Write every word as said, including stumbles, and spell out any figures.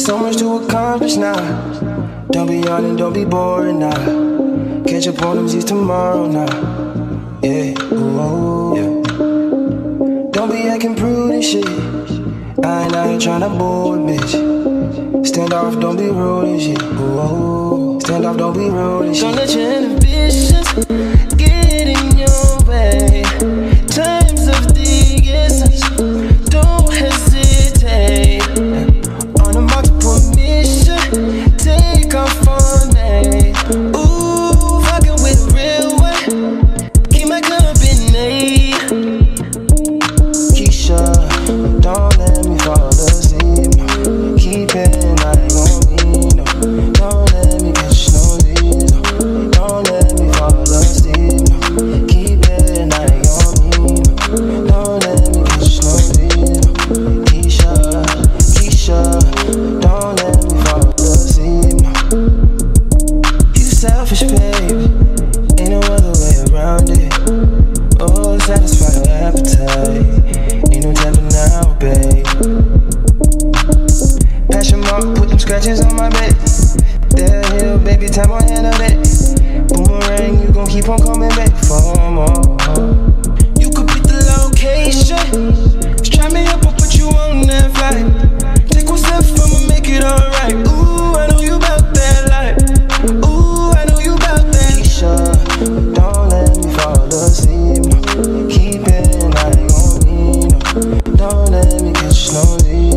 so much to accomplish now. Don't be on and don't be boring now. Catch up on them Z's tomorrow now. Yeah, ooh, yeah. Don't be acting prude and shit. I ain't out here tryna bore a bitch. Stand off, don't be rude and shit. Ooh, stand off, don't be rude and shit. Don't let your inhibitions get in your way. Times of the essence, don't hesitate. On a multiple mission, take off on me. Ooh, fucking with a real one, keep my company. Keisha, don't let me fall asleep, no. Keep it an eye on me, no. Don't let me catch no disease, no. Don't let me fall asleep, no. Keep it an eye on me, no. Don't let me catch no disease, no. Keisha, Keisha, don't let me fall asleep, no. You selfish, baby, ain't no other way around it. Oh, satisfy your appetite, ain't no tapping now, babe. Passion mark, put them scratches on my back. There, hill, baby, time on hand of that. Boomerang, you gon' keep on coming back for more. You could pick the location, strap me up, I'll put you on that flight. Take one step from me, make it alright. Ooh, I know you bout that life. Ooh, I know you bout that. Keisha, don't let me fall asleep, no. Keep it an eye on me, no. Don't let me catch no disease.